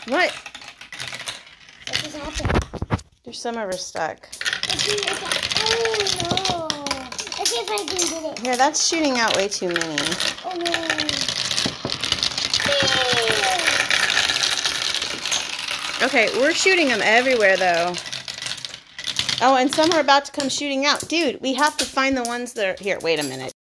What? What just happened? There's some of her stuck. Oh no. Let's see if I can get it. Here, that's shooting out way too many. Oh no. Okay, we're shooting them everywhere though. Oh, and some are about to come shooting out. Dude, we have to find the ones that are... Here, wait a minute.